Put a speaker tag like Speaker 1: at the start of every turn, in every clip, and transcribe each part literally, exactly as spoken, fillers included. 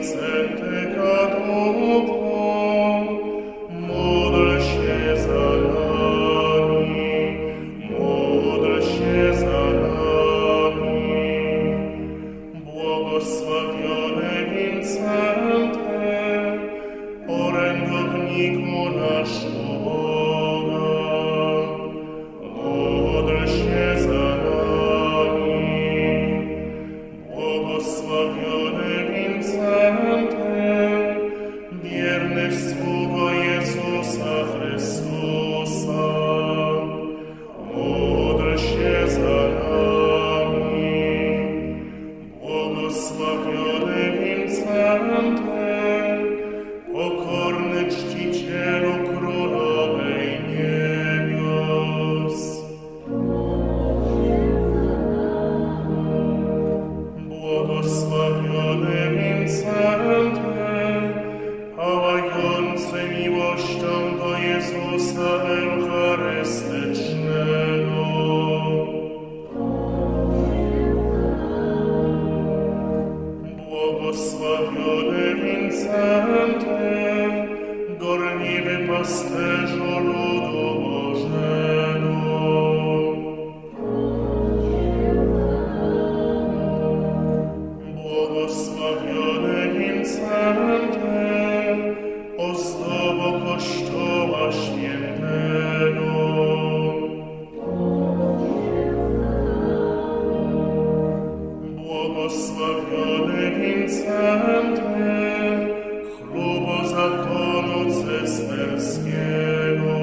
Speaker 1: Wincenty Kaduko, módl się za nami, módl się za nami. Błogosławiony Wincenty, orędowniku nasz u Boga, módl się za nami. Błogosławiony Wincenty, wierny sługo Jezusa Chrystusa, módl się za nami. Błogosławiony Wincenty, pokorny czcicielu Królowej niebios. Błogosławiony Wincenty, pałający miłością do Jezusa Eucharystycznego. Błogosławiony Wincenty, gorliwy pasterzu ludu Bożego. Błogosławiony Wincenty, ozdobo Kościoła Świętego. Błogosławiony Wincenty, chlubo zakonu cysterskiego.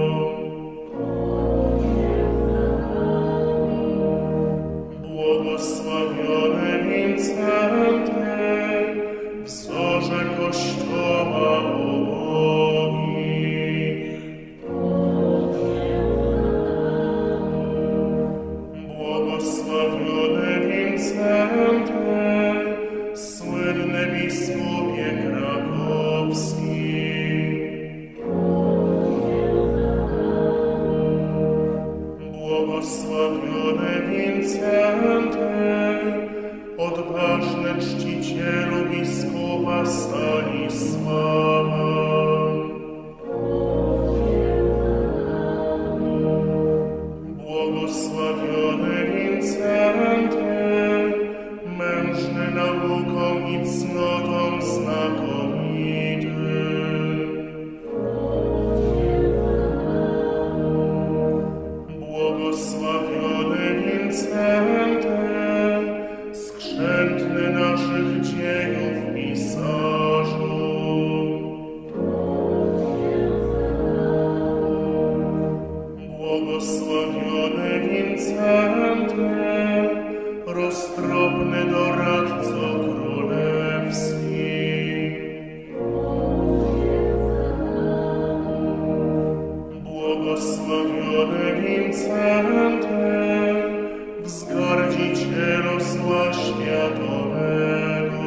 Speaker 1: Błogosławiony Wincenty, wzorze Kościoła ubogich. Błogosławiony Wincenty, słynny biskupie krakowski. Błogosławiony Wincenty, odważny czcicielu biskupa Stanisława. Błogosławiony Wincenty, mężny nauką i cnotą znakomity. Błogosławiony Wincenty, skrzętny naszych dziejów pisarzu. Błogosławiony Wincenty, roztropny doradco królewski. Błogosławiony Wincenty, wzgardzicielu zła światowego.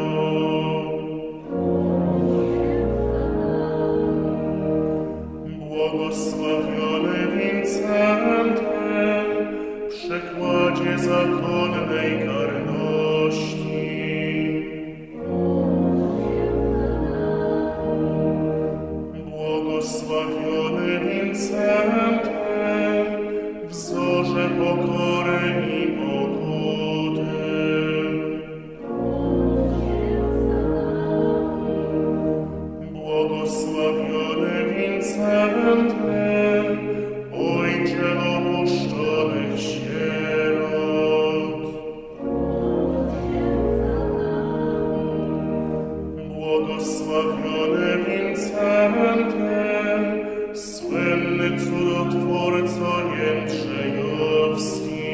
Speaker 1: Błogosławiony Wincenty, przekładzie zakonnej karności. Błogosławiony Wincenty, wzorze pokory i pokuty. Błogosławiony Wincenty, ojcze opuszczonych sierot. Błogosławiony Wincenty, słynny cudotwórco Jędrzejowski.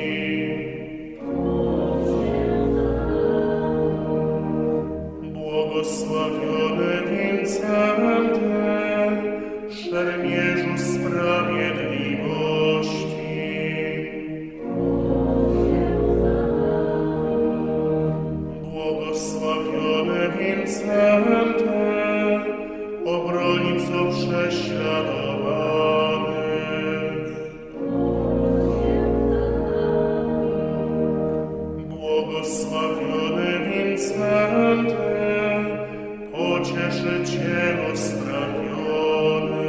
Speaker 1: Błogosławiony Wincenty, szermierzu sprawiedliwości. Błogosławiony Wincenty, obrońco prześladowanych. Błogosławiony Wincenty, pocieszycielu straniony.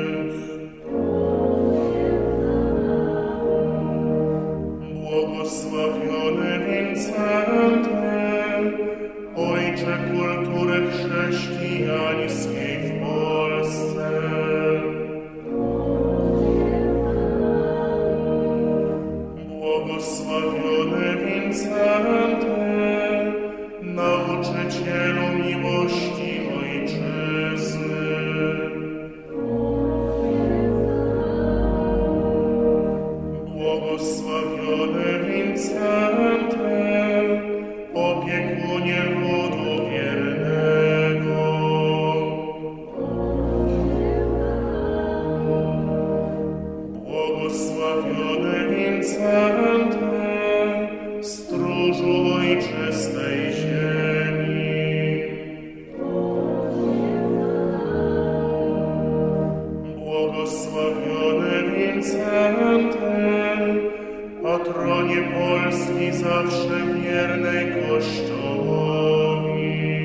Speaker 1: Błogosławiony Wincenty, ojcze kultury chrześcijańskiej w Polsce. Błogosławiony Wincenty, nauczycielu miłości ojczyzny. Błogosławiony Wincenty, opiekunie ludu wiernego. Błogosławiony Wincenty, stróżu ojczystej ziemi. Błogosławiony Wincenty, patronie Polski zawsze wiernej Kościołowi.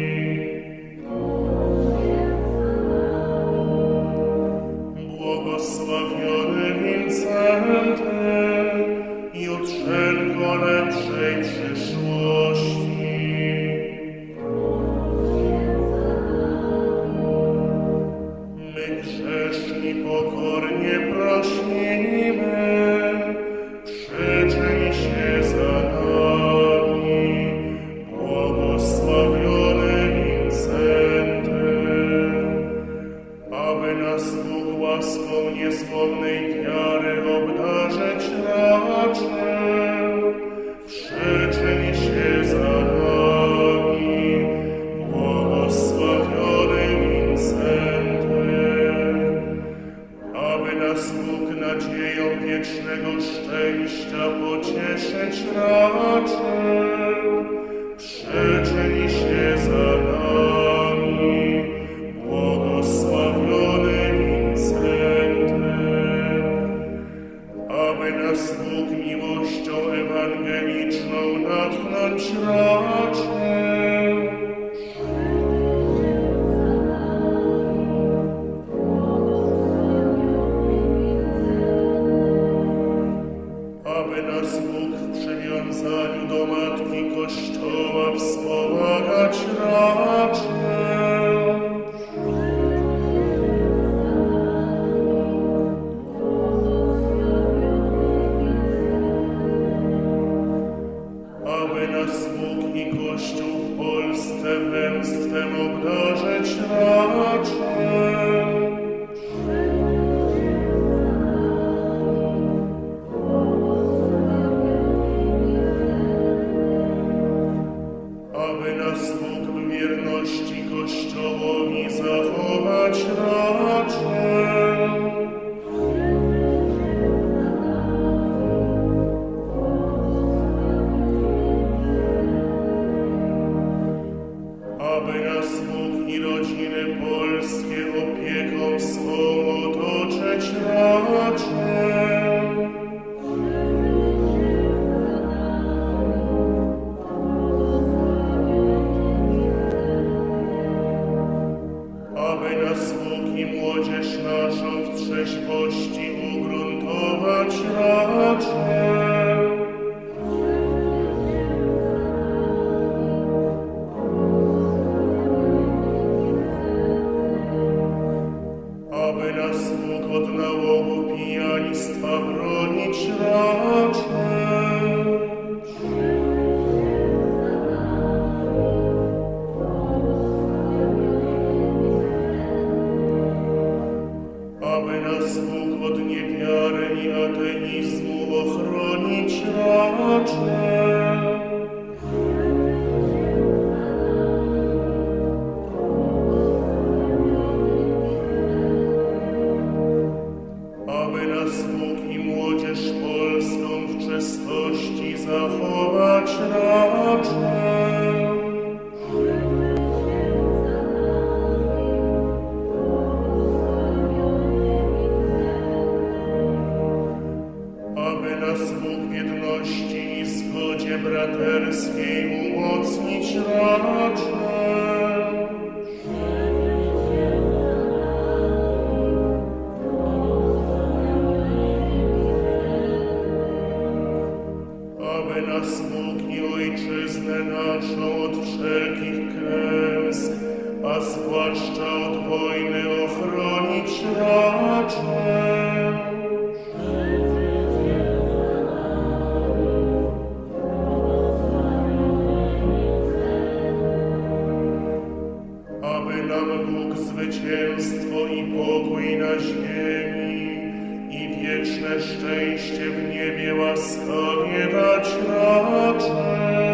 Speaker 1: Błogosławiony Wincenty, jutrzenko lepszej przyszłości. My grzeszni pokornie prosimy, przyczyń się za nami, błogosławiony Wincenty, aby nas Bóg łaską niezłomnej wiary obdarzyć raczył. Przyczyń się za nami, błogosławiony Wincenty, aby nas Bóg nadzieją wiecznego szczęścia pocieszyć raczył. Przyczyń się za nami, błogosławiony Wincenty, aby nas Bóg miłością ewangeliczną natchnąć raczył. Aby nas Bóg w przywiązaniu do Matki Kościoła wspomagać raczył. Aby nas Bóg i Kościół w Polsce męstwem obdarzyć raczył. Aby nas Bóg w wierności Kościołowi zachować raczył. Aby nas Bóg i rodziny polskie opieką swą otoczyć raczył. Aby nas Bóg i młodzież naszą w trzeźwości ugruntować raczył. Aby nas Bóg od nałogu pijaństwa bronić raczył. Aby nas Bóg zwłaszcza od wojny ochronić raczesz. Aby nam Bóg zwycięstwo i pokój na ziemi i wieczne szczęście w niebie łaskawie dać raczej.